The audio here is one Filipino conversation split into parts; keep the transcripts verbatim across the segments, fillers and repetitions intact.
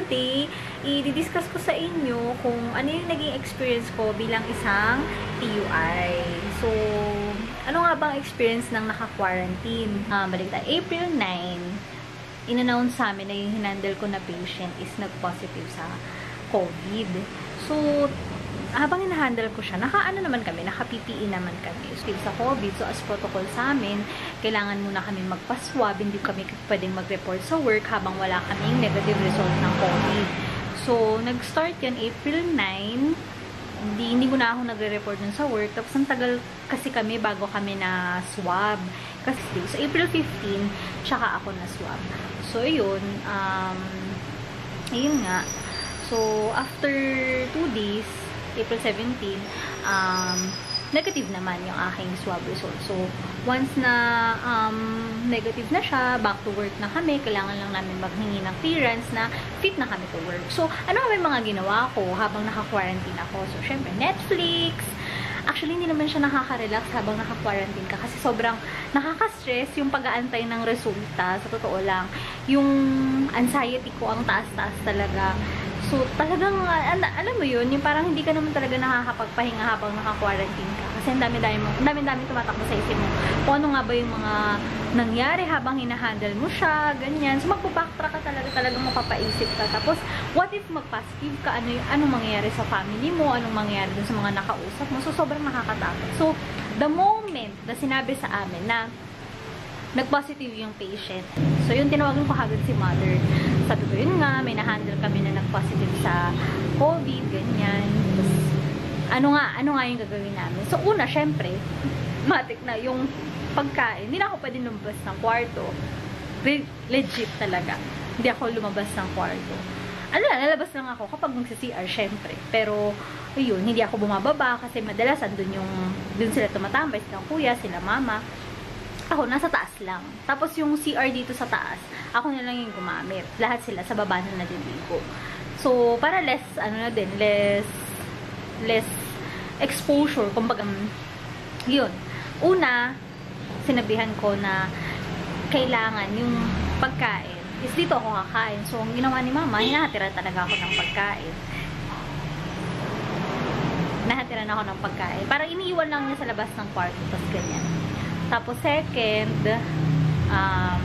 today, i-discuss ko sa inyo kung ano yung naging experience ko bilang isang T U I. So, ano nga bang experience ng naka-quarantine? Uh, balik tayo, April ninth, in-announce sa amin na yung hinandle ko na patient is nag-positive sa COVID. So, habang hinahandle ko siya, naka-ano naman kami, naka-P P E naman kami. So, sa COVID, so as protocol sa amin, kailangan muna kami magpa-swab, hindi kami pwedeng mag-report sa work habang wala kaming negative result ng COVID. So, nag-start yan April ninth, hindi, hindi mo na ako nagre-report dun sa work, tapos ang tagal kasi kami bago kami na swab. Kasi, so April fifteenth, tsaka ako na swab. So, yun, um, ayun nga. So, after two days, April seventeenth, um, negative naman yung aking swab result. So, once na um, negative na siya, back to work na kami, kailangan lang namin maghingi ng clearance na fit na kami to work. So, ano nga yung mga ginawa ko habang naka-quarantine ako? So, syempre, Netflix. Actually, hindi naman siya nakaka-relax habang naka-quarantine ka kasi sobrang nakaka-stress yung pag-aantay ng resulta. Sa totoo lang, yung anxiety ko ang taas-taas talaga. So, talagang, alam mo yun, yung parang hindi ka naman talaga nakakapagpahinga habang naka-quarantine ka. Kasi ang dami-dami mo, ang dami-dami tumatakbo sa isip mo. Kung ano nga ba yung mga nangyari habang hinahandle mo siya, ganyan. So, magpo-backtrack ka talaga, talagang mapapaisip ka. Tapos, what if mag-positive ka? Ano yung, anong mangyayari sa family mo? Anong mangyayari dun sa mga nakausap mo? So, sobrang nakakatakot. So, the moment na sinabi sa amin na nag-positive yung patient. So, yun, tinawagan ko agad si mother. Sabi ko, yun nga, may na-handle kami na nag-positive sa COVID, ganyan. Tapos, ano nga, ano nga yung gagawin namin? So, una, syempre, matik na yung pagkain. Hindi na ako pwede lumabas ng kwarto. Legit talaga. Hindi ako lumabas ng kwarto. Ano lang, lalabas lang ako kapag magsa-C R, syempre. Pero, yun, hindi ako bumababa kasi madalas andun yung, dun sila tumatambay, sila kuya, sila mama. Ako, nasa taas lang. Tapos, yung C R dito sa taas, ako na lang yung gumamit. Lahat sila sa baba na naliligo. So, para less, ano na din, less, less exposure. Kumbaga, yun. Una, sinabihan ko na kailangan yung pagkain is dito ako kakain. So, ang ginawa ni mama, hinahatira talaga ako ng pagkain. Nahatira na ako ng pagkain. Parang iniiwan lang niya sa labas ng kwarto. Tapos, ganyan. Tapos, second, um,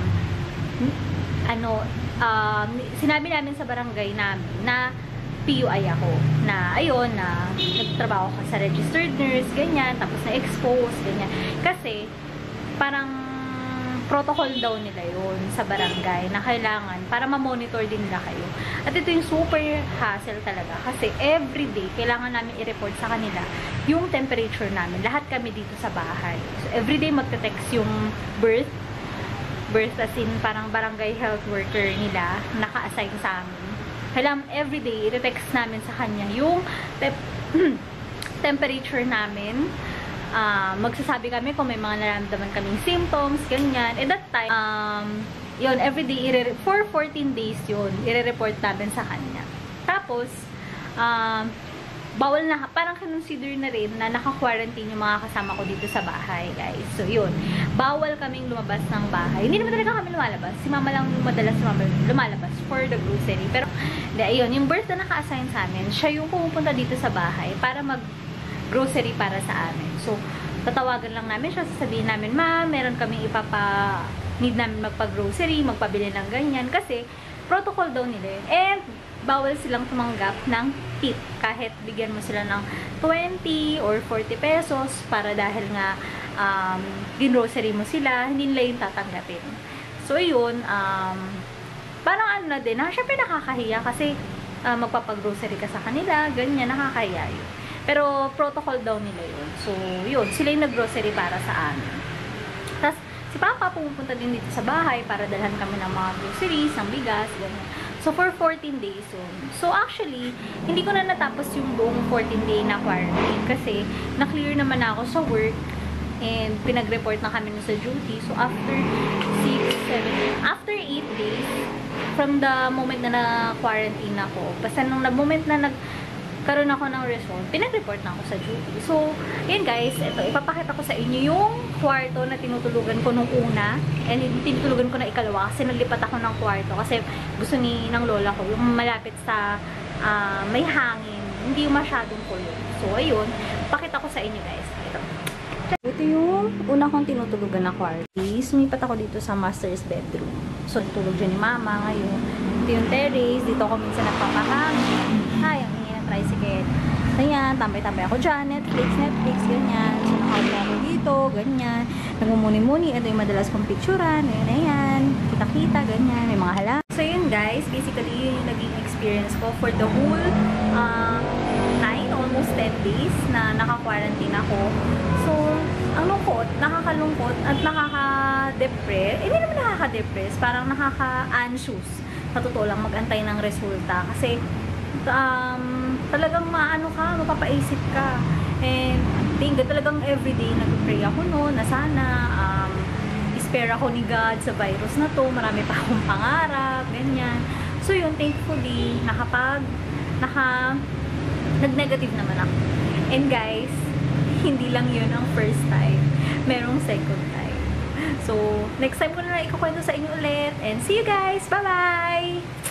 ano, um, sinabi namin sa barangay namin na P U I ako. Na, ayun, na nagtrabaho ko sa registered nurse, ganyan, tapos na-expose, ganyan. Kasi, parang protocol daw nila yun sa barangay na kailangan para ma-monitor din nila kayo. At ito yung super hassle talaga kasi everyday kailangan namin i-report sa kanila yung temperature namin. Lahat kami dito sa bahay. So, everyday magte-text yung birth. Birth as in parang barangay health worker nila naka-assign sa amin. Kailangan everyday i-text namin sa kanya yung te temperature namin. Uh, magsasabi kami kung may mga nararamdaman kaming symptoms, ganyan. At that time, um, yun, everyday, for fourteen days yun, i-report namin sa kanya. Tapos, um, bawal na, parang consider na rin na naka-quarantine yung mga kasama ko dito sa bahay, guys. So, yun. Bawal kaming lumabas ng bahay. Hindi naman talaga kami lumalabas. Si mama lang madalas lumalabas for the grocery. Pero, di, ayun, yung birth na naka-assign sa amin, siya yung pumupunta dito sa bahay para mag grocery para sa amin. So, tatawagan lang namin siya, sasabihin namin, ma, meron kaming ipapa, need namin magpa-grocery, magpabili ng ganyan, kasi protocol daw nila yun. And, bawal silang tumanggap ng tip, kahit bigyan mo sila ng twenty or forty pesos, para dahil nga, um, gin-grocery mo sila, hindi nila yung tatanggapin. So, yun, um, parang ano na din, ha, syempre nakakahiya, kasi uh, magpapag-grocery ka sa kanila, ganyan, nakakahiya yun. Pero, protocol daw nila yun. So, yun. Sila yung nag-grocery para sa amin. Tapos, si Papa pumupunta din dito sa bahay para dalhan kami ng mga groceries, ng bigas, gano'n. So, for fourteen days yun. So, actually, hindi ko na natapos yung buong fourteen day na quarantine kasi na-clear naman ako sa work and pinag-report na kami sa duty. So, after six, seven, after eight days, from the moment na na-quarantine ako, basta nung na moment na nag karoon ako ng result, pinag-report na ako sa duty. So, yun guys, ito, ipapakita ko sa inyo yung kwarto na tinutulugan ko nung una, and tinutulugan ko na ikalawa, kasi naglipat ako ng kwarto, kasi gusto ni ng lola ko, yung malapit sa uh, may hangin, hindi masyadong kulog. So, ayun, pakita ko sa inyo guys. Ito. Ito yung una kong tinutulugan na kwarto. Sumipat ako dito sa master's bedroom. So, tulog dyan ni mama ngayon. Ito yung terrace. Dito ako minsan nagpapahangin. Ay, ang ingin ng tricycle. Ayan, tambay-tambay ako dyan. Netflix, Netflix, ganyan. So, nakawala ako dito, ganyan. Nagmumuni-muni. Ito yung madalas kong picturean. Ayan, ayan. Kita-kita, ganyan. May mga hala. So, yun guys. Basically, yun yung naging experience ko for the whole uh, nine, almost ten days na naka-quarantine ako. So, ang lungkot, nakakalungkot at nakaka-depress. Eh, hindi naman nakaka-depress. Parang nakaka-anxious. Sa totoo lang, mag-antay ng resulta. Kasi, um, talagang maano ka, mapapaisip ka. And, tingga talagang everyday nag-pray ako noon na sana, um, spare ako ni God sa virus na to. Marami pa akong pangarap, ganyan. So, yun, thankfully, nakapag, naka, nag-negative naman ako. And guys, hindi lang yun ang first time. Merong second time. So, next time ko na lang ikukwento sa inyo ulit. And see you guys! Bye-bye!